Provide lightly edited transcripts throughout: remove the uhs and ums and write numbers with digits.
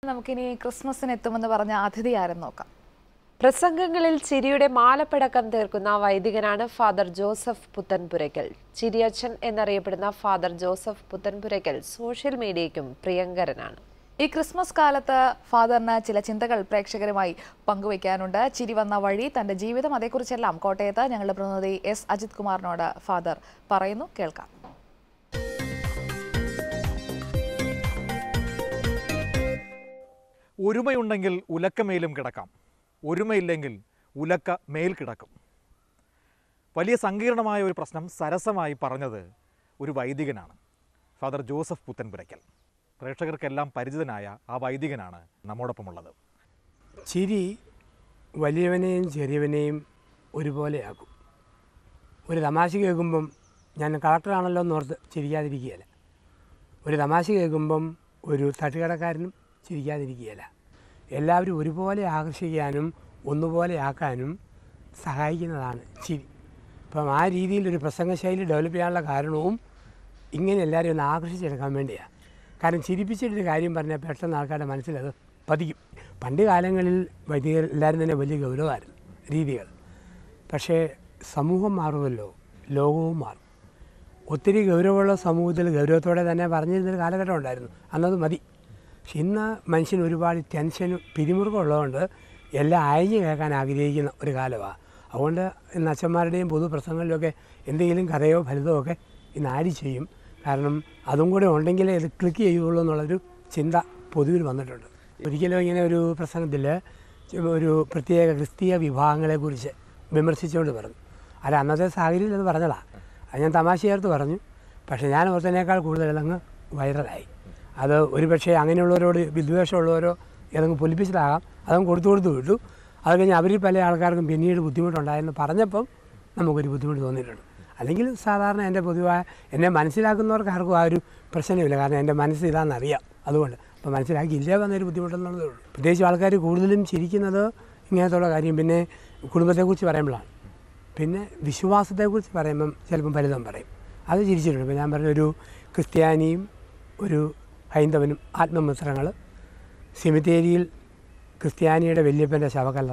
നമുക്കിനി ക്രിസ്മസിന് എത്തുമെന്ന് പറഞ്ഞ അതിഥി ആരെന്ന് നോക്കാം. പ്രസംഗങ്ങളിൽ ചിരിയുടെ മാലപ്പടക്കം തീർക്കുന്ന വൈദികനാണ് ഫാദർ ജോസഫ് പുത്തൻപുരയ്ക്കൽ. ചിരിയച്ചൻ എന്നറിയപ്പെടുന്ന ഫാദർ ജോസഫ് പുത്തൻപുരയ്ക്കൽ സോഷ്യൽ മീഡിയയ്ക്കും പ്രിയങ്കരനാണ്. ഈ ക്രിസ്മസ് കാലത്ത് ഫാദറിന് ചില ചിന്തകൾ പ്രേക്ഷകരുമായി പങ്കുവയ്ക്കാനുണ്ട്. ചിരി വന്ന വഴി, തന്റെ ജീവിതം, അതേക്കുറിച്ചെല്ലാം കോട്ടയത്ത് ഞങ്ങളുടെ പ്രതിനിധി എസ് അജിത് കുമാറിനോട് ഫാദർ പറയുന്നു. കേൾക്കാം. ഒരുമയുണ്ടെങ്കിൽ ഉലക്കമേലും കിടക്കാം, ഒരുമയില്ലെങ്കിൽ ഉലക്ക മേൽ കിടക്കും. വലിയ സങ്കീർണമായ ഒരു പ്രശ്നം സരസമായി പറഞ്ഞത് ഒരു വൈദികനാണ്, ഫാദർ ജോസഫ് പുത്തൻപുരയ്ക്കൽ. പ്രേക്ഷകർക്കെല്ലാം പരിചിതനായ ആ വൈദികനാണ് നമ്മോടൊപ്പമുള്ളത്. ചിരി വലിയവനെയും ചെറിയവനെയും ഒരുപോലെയാക്കും. ഒരു തമാശ കേൾക്കുമ്പം ഞാൻ കളക്ടറാണല്ലോ എന്നോർത്ത് ചിരിക്കാതിരിക്കുകയില്ല. ഒരു തമാശ കേൾക്കുമ്പം ഒരു തട്ടുകടക്കാരനും ചിരിക്കാതിരിക്കുകയില്ല. എല്ലാവരും ഒരുപോലെ ആകർഷിക്കാനും ഒന്നുപോലെ ആക്കാനും സഹായിക്കുന്നതാണ് ചിരി. അപ്പം ആ രീതിയിൽ ഒരു പ്രസംഗശൈലി ഡെവലപ്പ് ചെയ്യാനുള്ള കാരണവും ഇങ്ങനെ എല്ലാവരും ഒന്ന് ആകർഷിച്ചെടുക്കാൻ വേണ്ടിയാണ്. കാരണം ചിരിപ്പിച്ചിട്ടൊരു കാര്യം പറഞ്ഞാൽ പെട്ടെന്ന് ആൾക്കാരുടെ മനസ്സിലത് പതിക്കും. പണ്ട് കാലങ്ങളിൽ വൈദികർ എല്ലാവരും തന്നെ വലിയ ഗൗരവമായിരുന്നു രീതികൾ. പക്ഷേ സമൂഹം മാറുമല്ലോ, ലോകവും മാറും. ഒത്തിരി ഗൗരവമുള്ള സമൂഹത്തിൽ ഗൗരവത്തോടെ തന്നെ പറഞ്ഞിരുന്നൊരു കാലഘട്ടം ഉണ്ടായിരുന്നു, അന്നത് മതി. പക്ഷെ ഇന്ന് മനുഷ്യന് ഒരുപാട് ടെൻഷനും പിരിമുറുക്കം ഉള്ളതുകൊണ്ട് എല്ലാം അയഞ്ഞു കേൾക്കാൻ ആഗ്രഹിക്കുന്ന ഒരു കാലമാണ്. അതുകൊണ്ട് ഇന്ന് അച്ഛന്മാരുടെയും പൊതുപ്രസംഗങ്ങളിലൊക്കെ എന്തെങ്കിലും കഥയോ ഫലിതമോ ഒക്കെ ഇന്ന് ആഡ് ചെയ്യും. കാരണം അതും കൂടെ ഉണ്ടെങ്കിലേ ഇത് ക്ലിക്ക് ചെയ്യുള്ളൂ എന്നുള്ളൊരു ചിന്ത പൊതുവിൽ വന്നിട്ടുണ്ട്. ഒരിക്കലും ഇങ്ങനെ ഒരു പ്രസംഗത്തിൽ ഒരു പ്രത്യേക ക്രിസ്തീയ വിഭാഗങ്ങളെക്കുറിച്ച് വിമർശിച്ചുകൊണ്ട് പറഞ്ഞു. അത് അന്നത്തെ സാഹചര്യത്തിൽ അത് പറഞ്ഞതാണ്. അത് ഞാൻ തമാശ ചേർത്ത് പറഞ്ഞു. പക്ഷേ ഞാൻ ഓർത്തതിനേക്കാൾ കൂടുതൽ അങ്ങ് വൈറലായി. അത് ഒരുപക്ഷെ അങ്ങനെയുള്ളവരോട് വിദ്വേഷമുള്ളവരോ ഏതെങ്കിലും പൊലിപ്പിച്ചിട്ടാകാം, അതങ്ങ് കൊടുത്തു വിട്ടു. അത് കഴിഞ്ഞ് അവരിൽ പല ആൾക്കാർക്കും പിന്നീട് ബുദ്ധിമുട്ടുണ്ടായെന്ന് പറഞ്ഞപ്പം നമുക്കൊരു ബുദ്ധിമുട്ട് തോന്നിയിട്ടുണ്ട്. അല്ലെങ്കിൽ സാധാരണ എൻ്റെ പൊതുവായ എന്നെ മനസ്സിലാക്കുന്നവർക്ക് ആർക്കും ആ ഒരു പ്രശ്നമില്ല. കാരണം എൻ്റെ മനസ്സ് ഇതാണെന്നറിയാം. അതുകൊണ്ട് അപ്പോൾ മനസ്സിലാക്കിയില്ല വന്നൊരു ബുദ്ധിമുട്ടെന്നുള്ളതേ ഉള്ളൂ. പ്രത്യേകിച്ച് ആൾക്കാർ കൂടുതലും ചിരിക്കുന്നത് ഇങ്ങനത്തുള്ള കാര്യം, പിന്നെ കുടുംബത്തെക്കുറിച്ച് പറയുമ്പോഴാണ്. പിന്നെ വിശ്വാസത്തെക്കുറിച്ച് പറയുമ്പം ചിലപ്പം ഫലിതം പറയും, അത് ചിരിച്ചിട്ടുണ്ട്. ഇപ്പോൾ ഞാൻ പറഞ്ഞ ഒരു ക്രിസ്ത്യാനിയും ഒരു ഹൈന്ദവനും ആത്മമിത്രങ്ങൾ, സെമിത്തേരിയിൽ ക്രിസ്ത്യാനിയുടെ വല്യപ്പൻ്റെ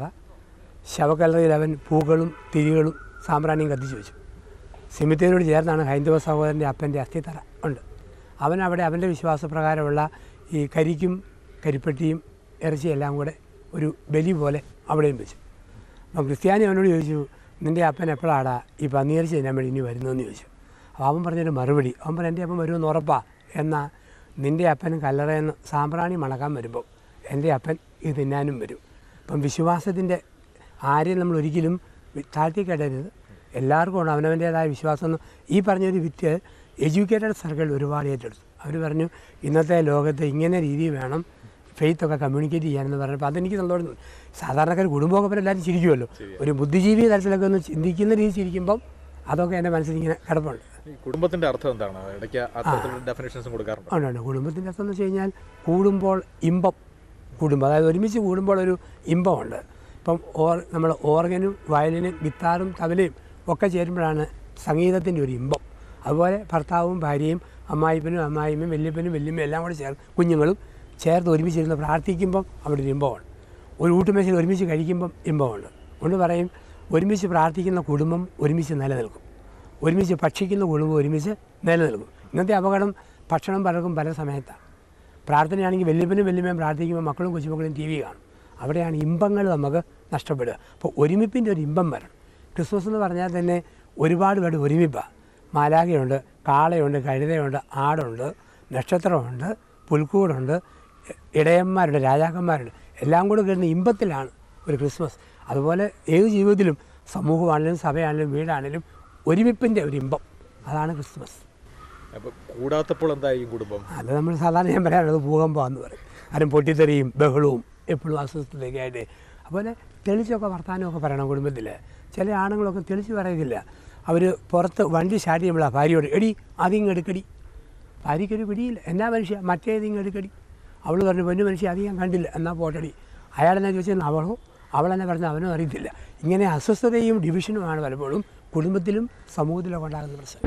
ശവക്കല്ലറയിൽ അവൻ പൂക്കളും തിരികളും സാമ്പ്രാണിയും കത്തിച്ചു വെച്ചു. സെമിത്തേരിയോട് ചേർന്നാണ് ഹൈന്ദവ സഹോദരൻ്റെ അപ്പൻ്റെ അസ്ഥിത്തറ ഉണ്ട്. അവനവിടെ അവൻ്റെ വിശ്വാസപ്രകാരമുള്ള ഈ കരിക്കും കരിപ്പെട്ടിയും ഇറച്ചിയെല്ലാം കൂടെ ഒരു ബലി പോലെ അവിടെയും വെച്ചു. അപ്പം ക്രിസ്ത്യാനി അവനോട് ചോദിച്ചു, നിൻ്റെ അപ്പൻ എപ്പോഴാടാ ഈ പന്നിയിറച്ചി തിന്നാൻ വേണ്ടി ഇനി വരുന്നതെന്ന് ചോദിച്ചു. അപ്പോൾ അവൻ പറഞ്ഞൊരു മറുപടി, അവൻ പറഞ്ഞു, എൻ്റെ അപ്പം വരുമെന്ന് ഉറപ്പാ. എന്നാൽ നിൻ്റെ അപ്പനും കല്ലറയെന്ന് സാമ്പ്രാണി മണക്കാൻ വരുമ്പോൾ എൻ്റെ അപ്പൻ ഇത് തിന്നാനും വരും. അപ്പം വിശ്വാസത്തിൻ്റെ ആരെയും നമ്മൾ ഒരിക്കലും താഴ്ത്തിക്കെടരുത്. എല്ലാവർക്കും ഉണ്ട് അവനവൻ്റേതായ വിശ്വാസം. ഈ പറഞ്ഞൊരു വിറ്റ് എഡ്യൂക്കേറ്റഡ് സർക്കിൾ ഒരുപാട് ഏറ്റെടുത്തു. അവർ പറഞ്ഞു, ഇന്നത്തെ ലോകത്ത് ഇങ്ങനെ രീതി വേണം ഫെയ്ത്തൊക്കെ കമ്മ്യൂണിക്കേറ്റ് ചെയ്യാനെന്ന് പറഞ്ഞപ്പോൾ അതെനിക്ക് നല്ലോണം. സാധാരണക്കാർ കുടുംബമൊക്കെ എല്ലാവരും ചിരിക്കുമല്ലോ. ഒരു ബുദ്ധിജീവി തരത്തിലൊക്കെ ഒന്ന് ചിന്തിക്കുന്ന രീതി ചിരിക്കുമ്പം അതൊക്കെ എൻ്റെ മനസ്സിൽ ഇങ്ങനെ കിടപ്പുണ്ട്. കുടുംബത്തിൻ്റെ അർത്ഥം എന്താണ്? ഡെഫിനിഷൻസും കൊടുക്കാറുണ്ട്. ഉണ്ട്. കുടുംബത്തിൻ്റെ അർത്ഥം എന്ന് വെച്ച് കഴിഞ്ഞാൽ കൂടുമ്പോൾ ഇമ്പം, കുടുംബം, അതായത് ഒരുമിച്ച് കൂടുമ്പോൾ ഒരു ഇമ്പമുണ്ട്. ഇപ്പം നമ്മൾ ഓർഗനും വയലിനും ഗിത്താറും തബലയും ഒക്കെ ചേരുമ്പോഴാണ് സംഗീതത്തിൻ്റെ ഒരു ഇമ്പം. അതുപോലെ ഭർത്താവും ഭാര്യയും അമ്മായിപ്പനും അമ്മായിമ്മയും വല്യപ്പനും വല്യമ്മയും എല്ലാം കൂടെ കുഞ്ഞുങ്ങളും ചേർത്ത് ഒരുമിച്ചിരുന്ന് പ്രാർത്ഥിക്കുമ്പം അവിടെ ഒരു ഇമ്പമാണ്. ഒരു ഊട്ടുമേശയിൽ ഒരുമിച്ച് കഴിക്കുമ്പം ഇമ്പമുണ്ട്. കൊണ്ട് പറയും, ഒരുമിച്ച് പ്രാർത്ഥിക്കുന്ന കുടുംബം ഒരുമിച്ച് നിലനിൽക്കും, ഒരുമിച്ച് ഭക്ഷിക്കുന്ന കുടുംബം ഒരുമിച്ച് നിലനിൽക്കും. ഇന്നത്തെ അപകടം ഭക്ഷണം പലർക്കും പല സമയത്താണ്. പ്രാർത്ഥനയാണെങ്കിൽ വല്യപ്പനും വല്യമ്മയും പ്രാർത്ഥിക്കുമ്പോൾ മക്കളും കൊച്ചുമക്കളും TV കാണും. അവിടെയാണ് ഇമ്പങ്ങൾ നമുക്ക് നഷ്ടപ്പെടുക. അപ്പോൾ ഒരുമിപ്പിൻ്റെ ഒരു ഇമ്പം വരണം. ക്രിസ്മസ് എന്ന് പറഞ്ഞാൽ തന്നെ ഒരുപാട് പേര് ഒരുമിപ്പാണ്. മാലാഖയുണ്ട്, കാളയുണ്ട്, കഴുതയുണ്ട്, ആടുണ്ട്, നക്ഷത്രമുണ്ട്, പുൽക്കൂടുണ്ട്, ഇടയന്മാരുണ്ട്, രാജാക്കന്മാരുണ്ട്. എല്ലാം കൂടെ കിട്ടുന്ന ഇമ്പത്തിലാണ് ഒരു ക്രിസ്മസ്. അതുപോലെ ഏത് ജീവിതത്തിലും സമൂഹമാണെങ്കിലും സഭയാണെങ്കിലും വീടാണെങ്കിലും ഒരുമിപ്പിൻ്റെ ഒരു ഇമ്പം, അതാണ് ക്രിസ്മസ്. അപ്പോൾ കൂടാത്തപ്പോൾ എന്തായി കുടുംബം? അത് നമ്മൾ സാധാരണ ഞാൻ പറയാനുള്ളത് ഭൂകമ്പമാണെന്ന് പറയും. ആരും പൊട്ടിത്തെറിയും ബഹളവും എപ്പോഴും അസ്വസ്ഥതയൊക്കെ ആയിട്ട്. അതുപോലെ തെളിച്ചൊക്കെ വർത്താനമൊക്കെ പറയണം കുടുംബത്തിൽ. ചില ആണുങ്ങളൊക്കെ തെളിച്ച് പറയില്ല. അവർ പുറത്ത് വണ്ടി സ്റ്റാർട്ട് ചെയ്യുമ്പോഴാണ് ഭാര്യയോട്, എടി അതിങ്ങ് എടുക്കടി. ഭാര്യയ്ക്കൊരു പിടിയില്ല, എന്നാ മനുഷ്യ മറ്റേതിങ്ങ് എടുക്കടി. അവൾ പറഞ്ഞു, പൊന്നു മനുഷ്യ അത് ഞാൻ കണ്ടില്ല, എന്നാൽ പോട്ടടി. അയാളെന്നാ ചോദിച്ചാൽ അവളെന്നെ പറഞ്ഞാൽ അവനും അറിയത്തില്ല. ഇങ്ങനെ അസ്വസ്ഥതയും ഡിവിഷനുമാണ് പലപ്പോഴും കുടുംബത്തിലും സമൂഹത്തിലൊക്കെ ഉണ്ടാകുന്ന പ്രശ്നം.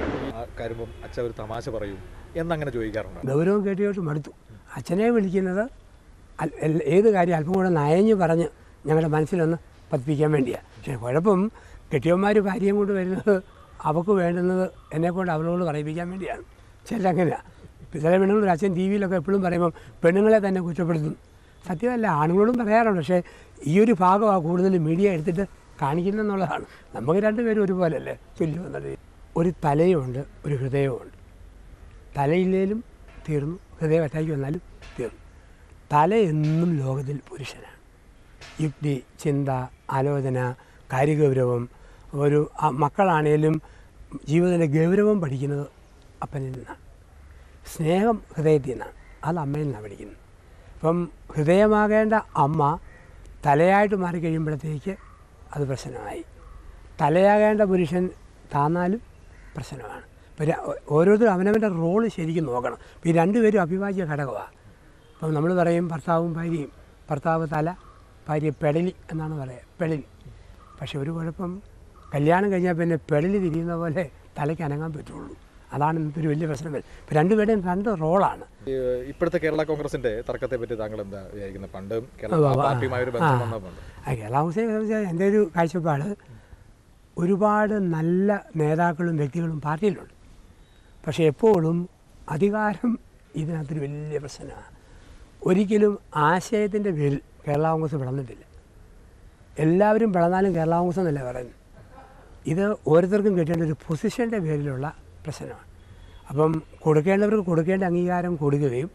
അച്ഛൻ ഒരു തമാശ പറയും എന്നങ്ങനെ ചോദിക്കാറുണ്ട്. ഗൗരവം കേട്ട് മടുത്തു. അച്ഛനെ വിളിക്കുന്നത് ഏത് കാര്യം അല്പം കൂടെ നയഞ്ഞ് പറഞ്ഞ് ഞങ്ങളുടെ മനസ്സിലൊന്ന് പതിപ്പിക്കാൻ വേണ്ടിയാണ്. പക്ഷേ കുഴപ്പം കെട്ടിയന്മാർ ഭാര്യയും കൊണ്ട് വരുന്നത് അവൾക്ക് വേണ്ടുന്നത് എന്നെക്കൊണ്ട് അവളോട് പറയിപ്പിക്കാൻ വേണ്ടിയാണ്. ചില അങ്ങനെയാണ്. ചില പെണ്ണുങ്ങൾ അച്ഛൻ ടി വിയിലൊക്കെ എപ്പോഴും പറയുമ്പം പെണ്ണുങ്ങളെ തന്നെ കുറ്റപ്പെടുത്തുന്നു. സത്യമല്ല, ആണുങ്ങളോടും പറയാറുണ്ട്. പക്ഷേ ഈ ഒരു ഭാഗമാണ് കൂടുതൽ മീഡിയ എടുത്തിട്ട് കാണിക്കുന്നതെന്നുള്ളതാണ്. നമുക്ക് രണ്ടുപേരും ഒരുപോലല്ലേ ചൊല്ലി വന്നത്. ഒരു തലയുമുണ്ട്, ഒരു ഹൃദയവുമുണ്ട്. തലയില്ലേലും തീർന്നു, ഹൃദയം അറ്റാക്കി വന്നാലും തീർന്നു. തല എന്നും ലോകത്തിൽ പുരുഷനാണ്. യുക്തി, ചിന്ത, ആലോചന, കാര്യഗൗരവം, ഒരു മക്കളാണേലും ജീവിതത്തിൻ്റെ ഗൗരവം പഠിക്കുന്നത് അപ്പനിൽ നിന്നാണ്. സ്നേഹം ഹൃദയത്തിൽ നിന്നാണ്, അത് അമ്മയിൽ നിന്നാണ് പഠിക്കുന്നത്. അപ്പം ഹൃദയമാകേണ്ട അമ്മ തലയായിട്ട് മാറിക്കഴിയുമ്പോഴത്തേക്ക് അത് പ്രശ്നമായി. തലയാകേണ്ട പുരുഷൻ താന്നാലും പ്രശ്നമാണ്. ഇപ്പം ഓരോരുത്തരും അവനവൻ്റെ റോള് ശരിക്കും നോക്കണം. ഇപ്പം ഈ രണ്ടുപേരും അവിഭാജ്യ ഘടകമാണ്. അപ്പം നമ്മൾ പറയും ഭർത്താവും ഭാര്യയും, ഭർത്താവ് തല, ഭാര്യ പെടലി എന്നാണ് പറയുക, പെടലി. പക്ഷെ ഒരു കുഴപ്പം, കല്യാണം കഴിഞ്ഞാൽ പിന്നെ പെടലി തിരിയുന്ന പോലെ തലയ്ക്ക് അനങ്ങാൻ പറ്റുള്ളൂ. അതാണ് ഇന്നത്തെ ഒരു വലിയ പ്രശ്നം. ഇപ്പം രണ്ടുപേരുടെയും രണ്ട് റോളാണ്. ഇപ്പോഴത്തെ കേരള കോൺഗ്രസിന്റെ തർക്കത്തെ പറ്റി താങ്കൾ എന്താ വിചാരിക്കുന്നത്? പണ്ട് കേരള പാർട്ടിയുമായി ഒരു ബന്ധം വന്നപ്പോൾ കേരള കോൺഗ്രസിനെ സംബന്ധിച്ച് എൻ്റെ ഒരു കാഴ്ചപ്പാട്, ഒരുപാട് നല്ല നേതാക്കളും വ്യക്തികളും പാർട്ടിയിലുണ്ട്. പക്ഷേ എപ്പോഴും അധികാരം ഇതിനകത്തൊരു വലിയ പ്രശ്നമാണ്. ഒരിക്കലും ആശയത്തിൻ്റെ പേരിൽ കേരള കോൺഗ്രസ് പിളർന്നിട്ടില്ല. എല്ലാവരും പിളർന്നാലും കേരള കോൺഗ്രസ് എന്നല്ല പറയുന്നത്. ഇത് ഓരോരുത്തർക്കും കിട്ടേണ്ട ഒരു പൊസിഷൻ്റെ പേരിലുള്ള പ്രശ്നമാണ്. അപ്പം കൊടുക്കേണ്ടവർക്ക് കൊടുക്കേണ്ട അംഗീകാരം കൊടുക്കുകയും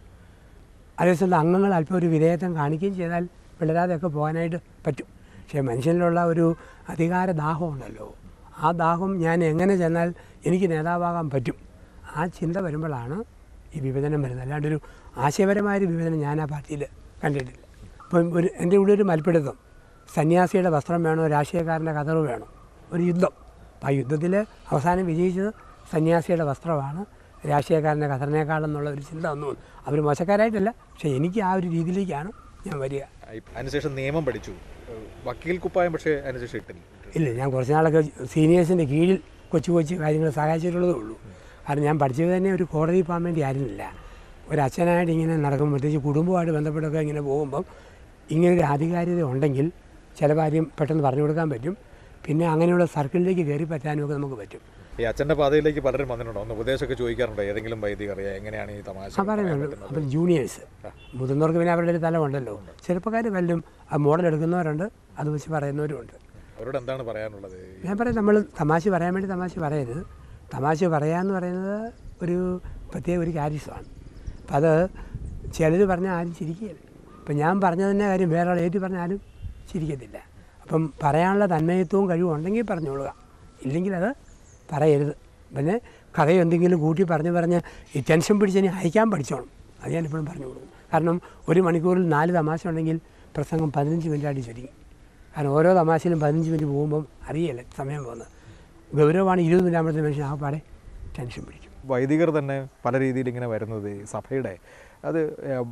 അതേസമയം അംഗങ്ങൾ അല്പം ഒരു വിധേയത്വം കാണിക്കുകയും ചെയ്താൽ പിളരാതെയൊക്കെ പോകാനായിട്ട് പറ്റും. പക്ഷേ മനുഷ്യനിലുള്ള ഒരു അധികാര ദാഹമുണ്ടല്ലോ, ആ ദാഹം ഞാൻ എങ്ങനെ ചെന്നാൽ എനിക്ക് നേതാവാകാൻ പറ്റും, ആ ചിന്ത വരുമ്പോഴാണ് ഈ വിഭജനം വരുന്നത്. അല്ലാണ്ടൊരു ആശയപരമായൊരു വിഭജനം ഞാൻ ആ പാർട്ടിയിൽ കണ്ടിട്ടില്ല. ഇപ്പം എൻ്റെ കൂടെ ഒരു മൽപ്പിടുത്തം, സന്യാസിയുടെ വസ്ത്രം വേണോ രാഷ്ട്രീയക്കാരൻ്റെ കതറ് വേണോ, ഒരു യുദ്ധം. ആ യുദ്ധത്തിൽ അവസാനം വിജയിച്ചത് സന്യാസിയുടെ വസ്ത്രമാണ്, രാഷ്ട്രീയക്കാരൻ്റെ കതറിനേക്കാളെന്നുള്ള ഒരു ചിന്ത ഒന്നും അവർ മോശക്കാരായിട്ടല്ല. പക്ഷേ എനിക്ക് ആ ഒരു രീതിയിലേക്കാണ് ഞാൻ വരിക. അതിനുശേഷം നിയമം പഠിച്ചു, വക്കീൽ കുപ്പായം പക്ഷേ അതിനുശേഷം ഇട്ടില്ല. ഇല്ല, ഞാൻ കുറച്ച് നാളൊക്കെ സീനിയേഴ്സിൻ്റെ കീഴിൽ കൊച്ചു കൊച്ചു കാര്യങ്ങൾ സഹായിച്ചിട്ടുള്ളതേ ഉള്ളൂ. കാരണം ഞാൻ പഠിച്ചത് തന്നെ ഒരു കോടതി പോകാൻ വേണ്ടി ആയിരുന്നില്ല. ഒരു അച്ഛനായിട്ട് ഇങ്ങനെ നടക്കുമ്പോൾ, പ്രത്യേകിച്ച് കുടുംബമായിട്ട് ബന്ധപ്പെട്ടൊക്കെ ഇങ്ങനെ പോകുമ്പം ഇങ്ങനൊരു ആധികാരികത ഉണ്ടെങ്കിൽ ചില കാര്യം പെട്ടെന്ന് പറഞ്ഞു കൊടുക്കാൻ പറ്റും. പിന്നെ അങ്ങനെയുള്ള സർക്കിളിലേക്ക് കയറി പറ്റാനും ഒക്കെ നമുക്ക് പറ്റും. ഈ അച്ഛൻ്റെ പാതയിലേക്ക് പലരും വന്നിട്ടുണ്ടോ? ഒന്ന് ഉപദേശമൊക്കെ ചോദിക്കാറുണ്ടോ? ഏതെങ്കിലും വൈദികർ അറിയാം എങ്ങനെയാണ് ഈ തമാശ പറയുന്നുണ്ട്. അപ്പം ജൂനിയേഴ്സ്, മുതിർന്നവർക്ക് പിന്നെ അവരുടെ ഒരു തലമുണ്ടല്ലോ. ചെറുപ്പക്കാർ വല്ലതും ആ മോഡൽ എടുക്കുന്നവരുണ്ട്, അത് വെച്ച് പറയുന്നവരുമുണ്ട്. അവരോട് എന്താണ് പറയാനുള്ളത്? ഞാൻ പറയാം, നമ്മൾ തമാശ പറയാൻ വേണ്ടി തമാശ പറയരുത്. തമാശ പറയാമെന്ന് പറയുന്നത് ഒരു പ്രത്യേക ഒരു കാര്യമാണ്. അപ്പം അത് ചിലർ പറഞ്ഞാൽ ആരും ചിരിക്കുകയില്ല. ഇപ്പം ഞാൻ പറഞ്ഞതിൻ്റെ കാര്യം വേറെ ആൾ ഏറ്റു പറഞ്ഞാലും ചിരിക്കത്തില്ല. അപ്പം പറയാനുള്ള തന്മയത്വവും കഴിവും ഉണ്ടെങ്കിൽ പറഞ്ഞുകൊള്ളുക, ഇല്ലെങ്കിൽ അത് പറയരുത്. പിന്നെ കഥയോ എന്തെങ്കിലും കൂട്ടി പറഞ്ഞ് ഈ ടെൻഷൻ പിടിച്ചതിന് അയക്കാൻ പഠിച്ചോണം. അത് ഞാനിപ്പോഴും പറഞ്ഞു കൊടുക്കും. കാരണം ഒരു മണിക്കൂറിൽ 4 തമാശ ഉണ്ടെങ്കിൽ പ്രസംഗം 15 മിനിറ്റായിട്ട് ചുരുങ്ങി. കാരണം ഓരോ തമാശയിലും 15 മിനിറ്റ് പോകുമ്പം അറിയില്ല സമയം പോകുന്നത്. ഗൗരവമാണ് 20 മിനിറ്റ് ആകുമ്പോഴത്തെ മനുഷ്യൻ ആകപ്പാടെ ടെൻഷൻ പിടിക്കും. വൈദികർ തന്നെ പല രീതിയിൽ ഇങ്ങനെ വരുന്നത് സഭയുടെ അത്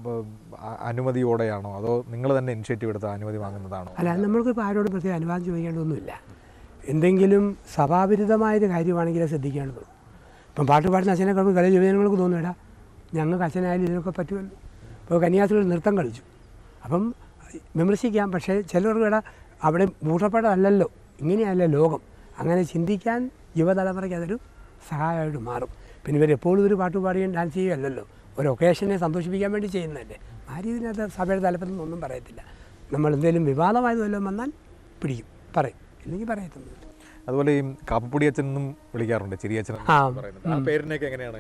അനുമതിയോടെയാണോ, അതോ നിങ്ങൾ തന്നെ ഇനിഷ്യേറ്റീവ് എടുത്ത് അനുമതി വാങ്ങുന്നതാണോ? അല്ല, നമ്മൾക്കിപ്പോൾ ആരോടും പ്രത്യേക അനുവാദം ചോദിക്കേണ്ടതൊന്നുമില്ല. എന്തെങ്കിലും സഭാവിരുദ്ധമായൊരു കാര്യമാണെങ്കിൽ ശ്രദ്ധിക്കേണ്ടതുള്ളൂ. ഇപ്പം പാട്ട് പാടുന്ന അച്ഛനെ കഴിയുമ്പോൾ കളി യുവജനങ്ങൾക്ക് തോന്നുന്നില്ല, ഞങ്ങൾക്ക് അച്ഛനായാലും ഇതിനൊക്കെ പറ്റുമല്ലോ. ഇപ്പോൾ കന്യാസ്ത്രീകൾ നൃത്തം കളിച്ചു, അപ്പം വിമർശിക്കാം. പക്ഷേ ചിലർക്ക് അവിടെ മൂട്ടപ്പാടമല്ലല്ലോ, ഇങ്ങനെയല്ല ലോകം. അങ്ങനെ ചിന്തിക്കാൻ യുവതലമുറയ്ക്ക് അതൊരു സഹായമായിട്ട് മാറും. പിന്നെ ഇവരെപ്പോഴും ഒരു പാട്ട് പാടുകയും ഡാൻസ് ചെയ്യുകയല്ലല്ലോ, ഒരു ഒക്കേഷനെ സന്തോഷിപ്പിക്കാൻ വേണ്ടി ചെയ്യുന്നതല്ലേ. ആ രീതിയിനകത്ത് സഭയുടെ തലപ്പത്തിൽ നിന്നൊന്നും പറയത്തില്ല. നമ്മൾ എന്തെങ്കിലും വിവാദമായത് വല്ലതും വന്നാൽ പിടിക്കും, പറയും, ഇല്ലെങ്കിൽ പറയത്തൊന്നുമില്ല. അതുപോലെ ഈ കാപ്പപ്പൊടി അച്ഛനും വിളിക്കാറുണ്ട്, ചിരിയച്ഛൻ. ആ പേരിനൊക്കെ എങ്ങനെയാണ്?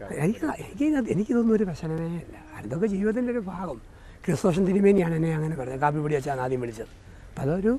എനിക്കിതൊന്നും ഒരു പ്രശ്നമേ ഇല്ല. അതൊക്കെ ജീവിതത്തിൻ്റെ ഒരു ഭാഗം. ക്രിസ്തോഷൻ തിരുമേനിയാണ് എന്നെ അങ്ങനെ പറഞ്ഞത്, കാപ്പിപ്പൊടി അച്ഛൻ ആദ്യം വിളിച്ചത്. അപ്പം അതൊരു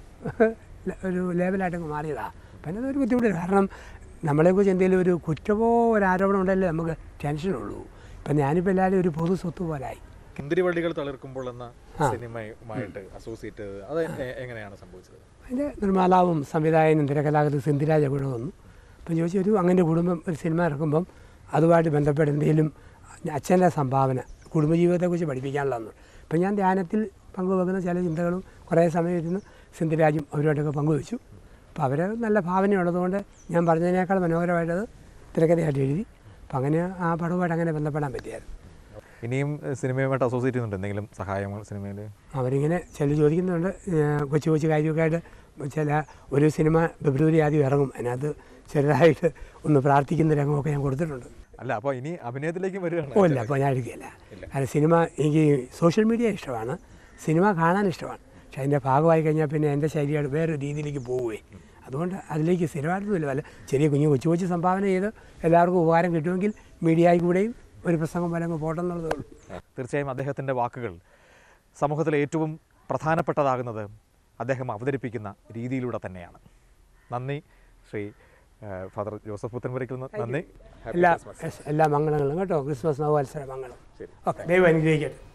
ലേവലായിട്ടങ്ങ് മാറിയതാണ്. അപ്പം അതൊരു ബുദ്ധിമുട്ടില്ല. കാരണം നമ്മളെക്കുറിച്ച് എന്തെങ്കിലും ഒരു കുറ്റമോ ഒരു ആരോപണം ഉണ്ടല്ലേ നമുക്ക് ടെൻഷനുള്ളൂ. ഇപ്പം ഞാനിപ്പോൾ എല്ലാവരും ഒരു പൊതു സ്വത്ത് പോലായി. കിന്തിരിവള്ളികൾ തളിർക്കുമ്പോൾ എന്ന സിനിമയുമായിട്ട് അസോസിയേറ്റ് ചെയ്തത് അത് എങ്ങനെയാണ് സംഭവിച്ചത്? അതിൻ്റെ നിർമ്മാതാവും സംവിധായകനും തിരക്കഥാകൃത്ത് സിന്ധിരാജ് കൂടെ വന്നു. അപ്പം ചോദിച്ചു, അങ്ങനെ കുടുംബം ഒരു സിനിമ ഇറക്കുമ്പം അതുമായിട്ട് ബന്ധപ്പെട്ട് എന്തെങ്കിലും അച്ഛൻ്റെ സംഭാവന കുടുംബജീവിതത്തെക്കുറിച്ച് പഠിപ്പിക്കാനുള്ളതെന്ന്. അപ്പം ഞാൻ ധ്യാനത്തിൽ പങ്കുവെക്കുന്ന ചില ചിന്തകളും കുറേ സമയം ഇരുന്ന് സിന്ധിരാജും അവരുമായിട്ടൊക്കെ പങ്കുവെച്ചു. അപ്പോൾ അവർ നല്ല ഭാവനയുള്ളതുകൊണ്ട് ഞാൻ പറഞ്ഞതിനേക്കാൾ മനോഹരമായിട്ടത് തിരക്കഥയായിട്ട് എഴുതി. അപ്പം അങ്ങനെ ആ പടവുമായിട്ട് അങ്ങനെ ബന്ധപ്പെടാൻ പറ്റിയായിരുന്നു. ഇനിയും സിനിമയുമായിട്ട് അസോസിയേറ്റ് ചെയ്യുന്നുണ്ട് എന്തെങ്കിലും സഹായങ്ങൾ സിനിമയിൽ? അവരിങ്ങനെ ചില ചോദിക്കുന്നുണ്ട്. കൊച്ചു കൊച്ചു കാര്യമൊക്കെ ആയിട്ട് ചില ഒരു സിനിമ ഫെബ്രുവരി ആദ്യം ഇറങ്ങും, അതിനകത്ത് ചെറുതായിട്ട് ഒന്ന് പ്രാർത്ഥിക്കുന്ന രംഗമൊക്കെ ഞാൻ കൊടുത്തിട്ടുണ്ട്. അല്ല, അപ്പോൾ ഇനി അഭിനയത്തിലേക്ക് വരികയാണ്? ഓ ഇല്ല, അപ്പോൾ ഞാൻ എടുക്കുകയില്ല. കാരണം സിനിമ എനിക്ക് സോഷ്യൽ മീഡിയ ഇഷ്ടമാണ്, സിനിമ കാണാൻ ഇഷ്ടമാണ്. പക്ഷെ അതിൻ്റെ ഭാഗമായി കഴിഞ്ഞാൽ പിന്നെ എൻ്റെ ശൈലിയാണ് വേറെ രീതിയിലേക്ക് പോവുകയെ. അതുകൊണ്ട് അതിലേക്ക് സ്ഥിരമായിട്ടൊന്നുമില്ല. വല്ല ചെറിയ കൊച്ചു കൊച്ചു സംഭാവന ചെയ്ത് എല്ലാവർക്കും ഉപകാരം കിട്ടുമെങ്കിൽ മീഡിയയിൽ കൂടെയും ഒരു പ്രസംഗം പോലെ അങ്ങ് പോട്ടെന്നുള്ളതേ ഉള്ളൂ. തീർച്ചയായും അദ്ദേഹത്തിൻ്റെ വാക്കുകൾ സമൂഹത്തിലെ ഏറ്റവും പ്രധാനപ്പെട്ടതാകുന്നത് അദ്ദേഹം അവതരിപ്പിക്കുന്ന രീതിയിലൂടെ തന്നെയാണ്. നന്ദി ശ്രീ ഫാദർ ജോസഫ് പുത്തൻപുരയ്ക്കൽ. നന്ദി. എല്ലാ മംഗളങ്ങളും കേട്ടോ. ക്രിസ്മസ് നവവത്സര മംഗളം. ഓക്കെ, ദൈവം അനുഗ്രഹിക്കട്ടെ.